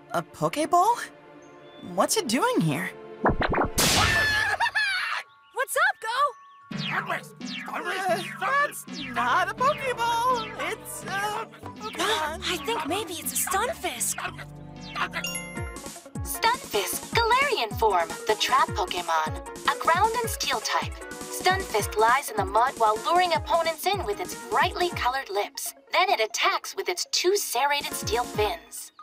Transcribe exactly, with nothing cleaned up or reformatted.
A Pokeball? What's it doing here? What's up, Go? Uh, that's not a Pokeball. It's a Pokemon. I think maybe it's a Stunfisk. Stunfisk, Galarian form, the trap Pokemon. A ground and steel type. Stunfisk lies in the mud while luring opponents in with its brightly colored lips. Then it attacks with its two serrated steel fins.